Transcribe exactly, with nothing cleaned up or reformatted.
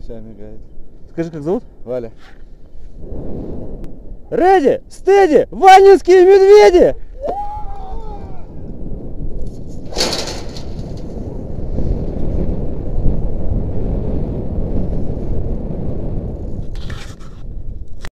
Вся мигает. Скажи, как зовут? Валя. Реди, стеди, ванинские медведи!